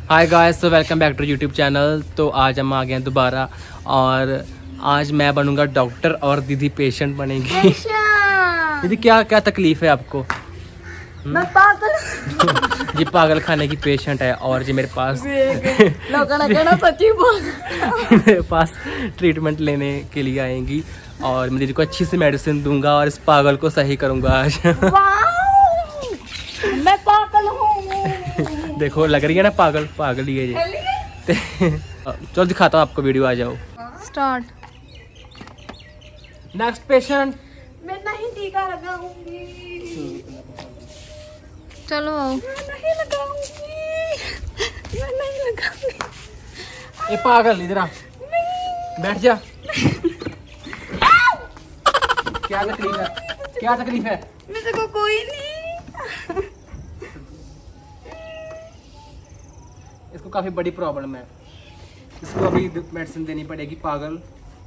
हाय guys, तो welcome back to YouTube channel. तो आज हम आ गए हैं दोबारा और आज मैं बनूंगा डॉक्टर और दीदी पेशेंट बनेगी। दीदी क्या क्या तकलीफ है आपको? मैं पागल ये पागल खाने की पेशेंट है और ये मेरे पास सच्ची मेरे पास ट्रीटमेंट लेने के लिए आएंगी और मैं दीदी को अच्छी सी मेडिसिन दूंगा और इस पागल को सही करूंगा आज। मैं पागल हूँ। देखो लग रही है ना पागल, पागल ही है ये। चलो दिखाता हूँ आपको, वीडियो आ जाओ। स्टार्ट। Next patient. मैं नहीं टीका लगाऊंगी। चलो आओ। मैं नहीं लगाऊंगी। ये पागल इधर आ, बैठ जा। क्या तकलीफ है? क्या तकलीफ है? मेरे को कोई नहीं। इसको काफी बड़ी प्रॉब्लम है, इसको अभी मेडिसिन देनी पड़ेगी। पागल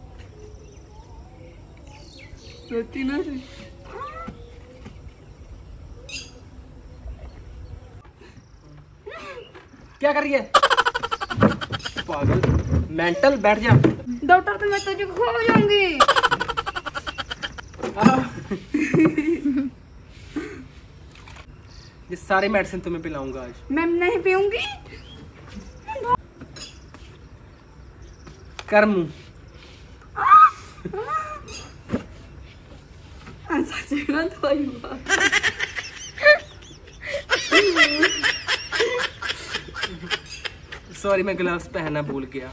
क्या कर रही है? पागल मेंटल, बैठ जा। डॉक्टर तो मैं तुझे खो जाऊंगी। ये सारी मेडिसिन तुम्हें पिलाऊंगा आज। मैं नहीं पीऊंगी। कर मुंह। सॉरी, मैं ग्लव्स पहनना भूल गया।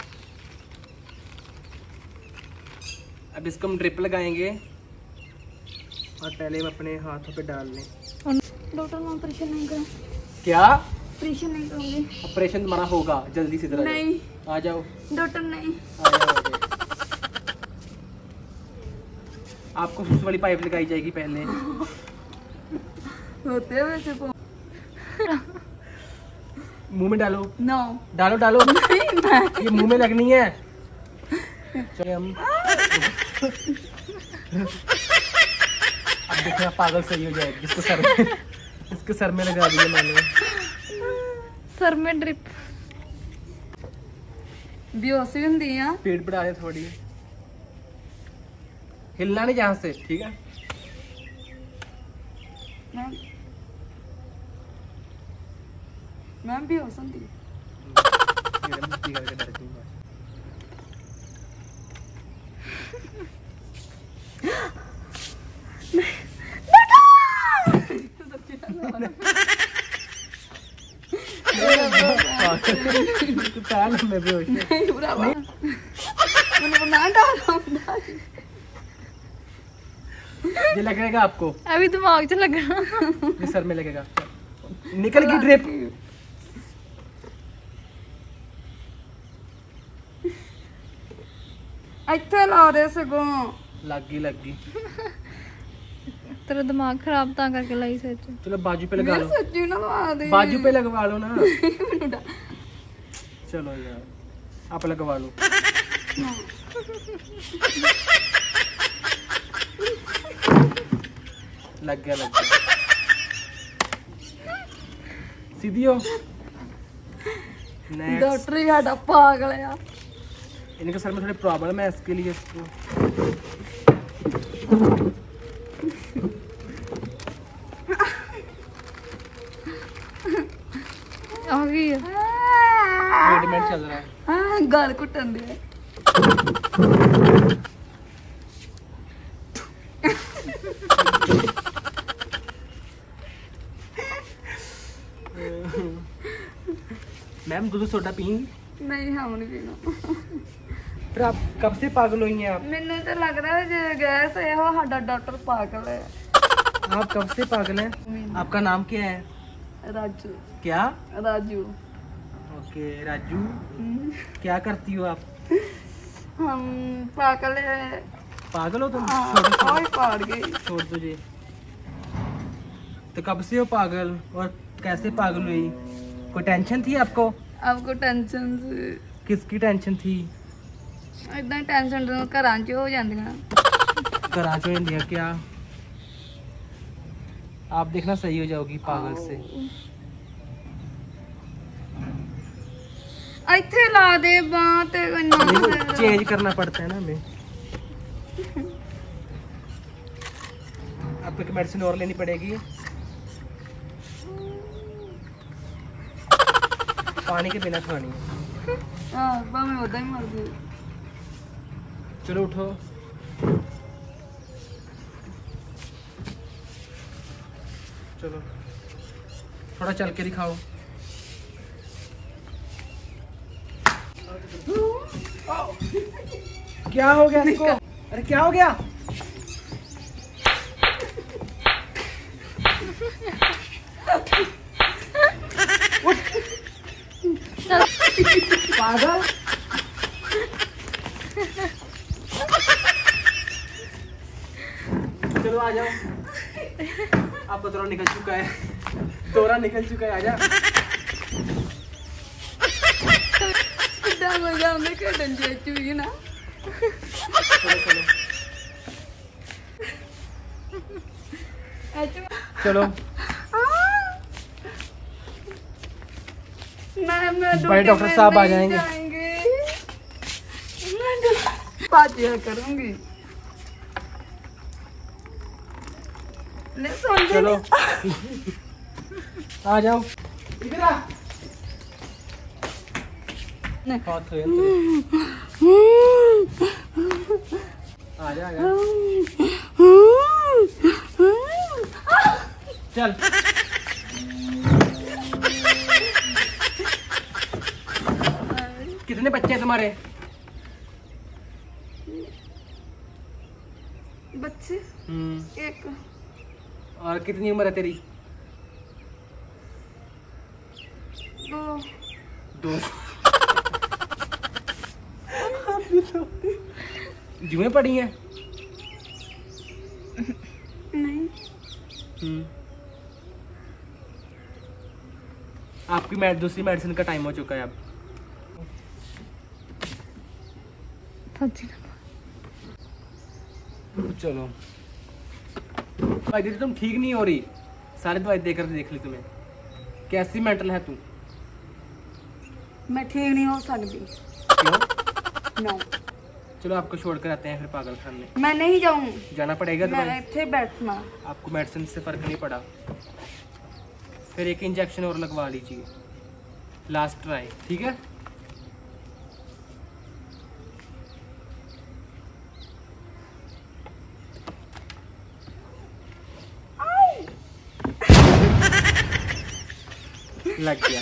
अब इसको हम ड्रिप लगाएंगे और पहले हम अपने हाथों पे डाल लें। डॉक्टर मैं ऑपरेशन नहीं करूँ। क्या? ऑपरेशन नहीं करूँगी। ऑपरेशन तुम्हारा होगा, जल्दी से इधर नहीं। आ जाओ। डॉक्टर नहीं। आ जाओ, आ जाओ। आपको सुस वाली पाइप लगाई जाएगी पहले। होते हैं वैसे को। मुंह में डालो। नो। डालो डालो। नहीं मैं। ये मुंह में लगनी है। चलिए हम अब देखना पागल सही हो जाएगी। इसको सर में, इसके सर में लगा दिया मैंने। सर में ड्रिप बेहोशी होंदी है। पेट बढ़ा दे थोड़ी, हिलना नहीं जहाँ से, ठीक है? मैं बेहोश होंदी। में बेहोश ये लगेगा आपको? अभी दिमाग च लगना। ये सर में लगेगा। निकल गई ड्रिप। इत्थे ला दे सगों। लग गई। तेरा दिमाग खराब ता करके लाई सच। चलो बाजू पे लगा लो। सच्ची ना लगा दे। बाजू पे लगवा लो ना। चलो यार, आप लगवा लो। लग गया। सीधी हो। डॉक्टर ही साडा पागल है यार। इनके सर में थोड़ी प्रॉब्लम है, इसके लिए इसको आ गई है। ट्रीटमेंट चल रहा है। हाँ, गाल कुटन दे। मैम दूध सोडा पियेंगी? नहीं, हम नहीं पीना। फिर आप कब से पागल हुई हैं? आप मैंने तो लग रहा है जो गैस है वो साडा डॉक्टर पागल है। आप कब से पागल हैं? आपका नाम क्या है? राजू। क्या? राजू। ओके राजू। क्या करती हो आप? हम पागल है। पागल हो तुम? पाड़ गई। छोड़ तुझे। तो कब से हो पागल और कैसे पागल हुई? कोई टेंशन थी आपको? आपको टेंशन? किसकी टेंशन थी? इतना टेंशन घरां च हो जांदियां। घरां च हो जांदियां क्या? आप देखना सही हो जाओगी पागल से। इथे ला दे बात चेंज करना पड़ता है ना हमें। आपको एक मेडिसिन और लेनी पड़ेगी। पानी के बिना खानी है। मैं उदा ही मर गई। चलो उठो। चलो थोड़ा चल के दिखाओ। क्या हो गया इसको? अरे क्या हो गया? पागल। चलो आ जाओ। आपका दौरा निकल चुका है। दौरा निकल चुका है, आजा। ना चलो बड़े डॉक्टर साहब आ जाएंगे। बात करूंगी। चलो आ जाओ। इधर आ। हाथ है आजा आजा। चल कितने बच्चे हैं तुम्हारे? बच्चे एक। और कितनी उम्र है तेरी? दो। जुएं पड़ी हैं? नहीं। आपकी दूसरी मेडिसिन का टाइम हो चुका है अब। चलो भाई दीदी तुम ठीक नहीं हो रही। सारी दवाई देकर देख ली तुम्हें। कैसी मेंटल है तू? मैं ठीक नहीं हो सकती। क्यों? नो। चलो आपको छोड़ कर आते हैं फिर पागल खाने। मैं नहीं जाऊँ। जाना पड़ेगा। मैं इथे बैठना। आपको मेडिसिन से फर्क नहीं पड़ा, फिर एक इंजेक्शन और लगवा लीजिए। लास्ट ट्राई, ठीक है? लग गया।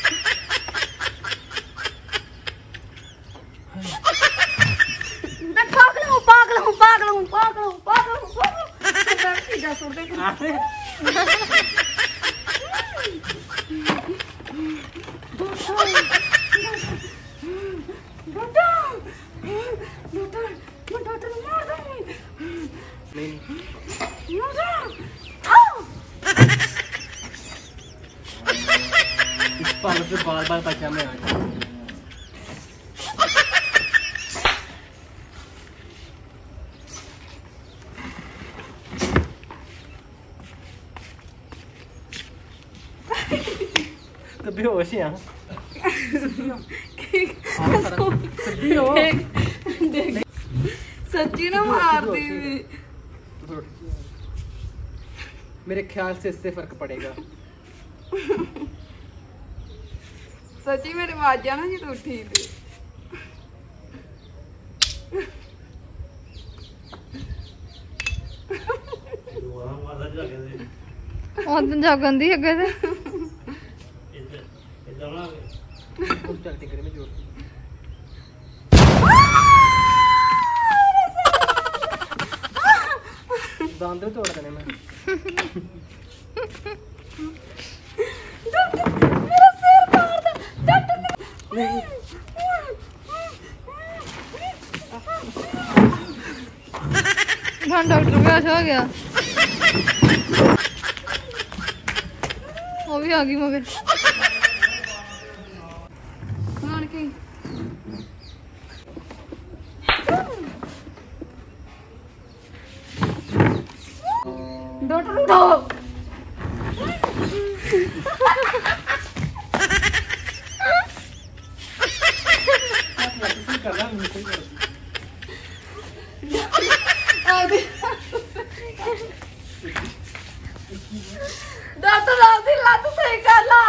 इस पागल से बार बार बचा में आ जाए। तो बेहोश है। सच्ची ना मारती हुई। मेरे ख्याल से इससे फर्क पड़ेगा। सच्ची मेरे आवाज ना जी तो उठी थी। जागन दी अगे में जोर दांत तो तोड़ देने में। मेरा सिर फाड़ दे। डॉक्टर भी ऐसा हो गया। वो भी आ गई मगर। डॉक्टर उठाओ। डॉक्टर आदि लात सही करला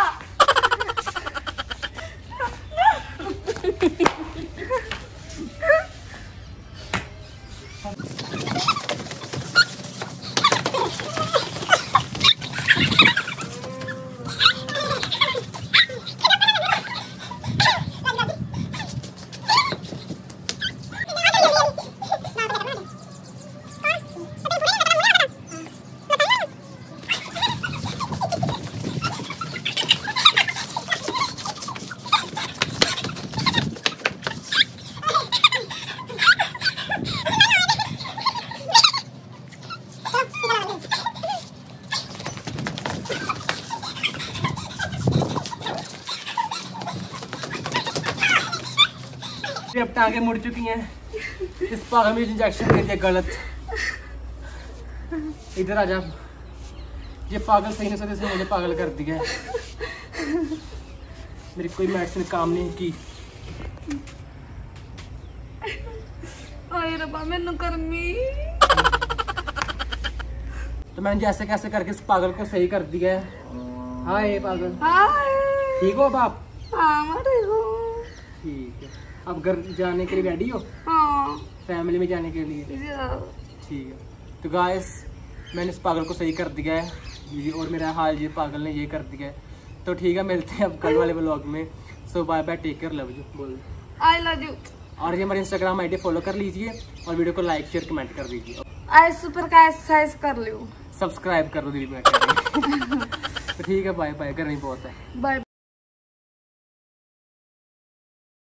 अब टांगे मुड़ चुकी हैं। इस पागल में इंजेक्शन दे दिया गलत। इधर आ जा। ये पागल सही नहीं से मुझे पागल कर दिया है। मेरी कोई मेडिसिन काम नहीं की। ओए रब्बा मैनू करमी। तो मैंने जैसे कैसे करके इस पागल को सही कर दिया है। हाँ ये पागल हाय ठीक हो बाप? हाँ मैं ठीक हूँ। ठीक है। अब घर जाने के लिए रेडी हो? हाँ फैमिली में जाने के लिए? ठीक है। तो गाइस मैंने इस पागल को सही कर दिया है ये, और मेरा हाल ये पागल ने ये कर दिया है। तो ठीक है, मिलते हैं अब कल वाले व्लॉग में। So bye bye, take care, love you बोल। I love you. और ये हमारे इंस्टाग्राम आईडी फॉलो कर लीजिए और वीडियो को लाइक शेयर कमेंट कर दीजिए। आई सुपर का एक्सरसाइज कर लियो। सब्सक्राइब कर दो दीदी मैं कह रही हूँ। तो ठीक है, बाय बाय, करनी बहुत है। बाय।